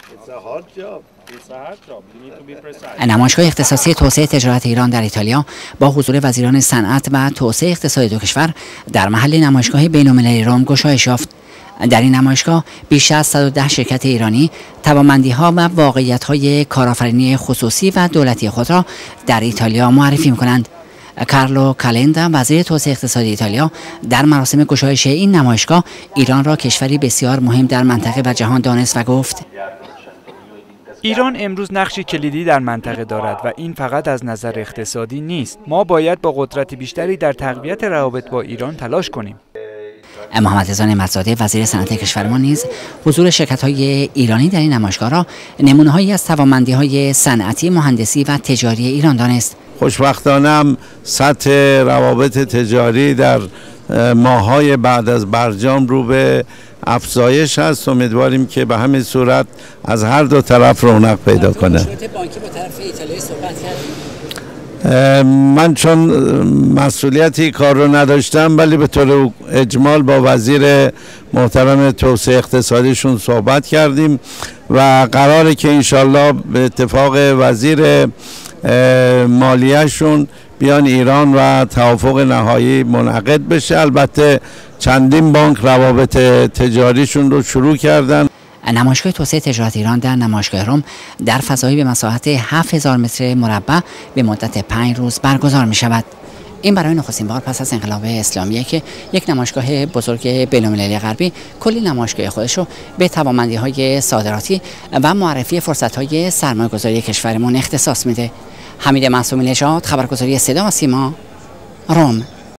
نمایشگاه اختصاصی توسعه تجارت ایران در ایتالیا با حضور وزیران صنعت و توسعه اقتصادی دو کشور در محل نمایشگاه بین‌المللی روم گشایش یافت. در این نمایشگاه بیش از 110 شرکت ایرانی توانمندی‌ها و واقعیت‌های کارآفرینی خصوصی و دولتی خود را در ایتالیا معرفی می‌کنند. کارلو کالندا وزیر توسعه اقتصادی ایتالیا در مراسم گشایش این نمایشگاه ایران را کشوری بسیار مهم در منطقه و جهان دانست و گفت: ایران امروز نقشی کلیدی در منطقه دارد و این فقط از نظر اقتصادی نیست. ما باید با قدرت بیشتری در تقویت روابط با ایران تلاش کنیم. محمد رضا نعمت‌زاده وزیر صنعت کشورمان نیز حضور شرکت‌های ایرانی در این نمایشگاه را نمونه‌هایی از توانمندی‌های صنعتی، مهندسی و تجاری ایران دانست. خوشبختانه هم سطح روابط تجاری در ماه‌های بعد از برجام رو به افزایش هست. امیدواریم که به همین صورت از هر دو طرف رونق پیدا کنه. بانکی با طرف ایتالیا صحبت کرد. من چون مسئولیتی کار رو نداشتم ولی به طور اجمال با وزیر محترم توسعه اقتصادیشون صحبت کردیم و قراره که انشالله به اتفاق وزیر مالیه‌شون بیان ایران و توافق نهایی منعقد بشه. البته چندین بانک روابط تجاریشون رو شروع کردن. نمایشگاه توسعه تجارت ایران در نمایشگاه روم در فضایی به مساحت 7000 متر مربع به مدت 5 روز برگزار می شود. این برای نخستین بار پس از انقلاب اسلامیه که یک نمایشگاه بزرگ بین‌المللی غربی کلی نمایشگاه خودش رو به توانمندی‌های صادراتی و معرفی فرصت‌های سرمایه‌گذاری کشورمون اختصاص میده. حمید معصومی نژاد، خبرگزاری صدا و سیما، روم.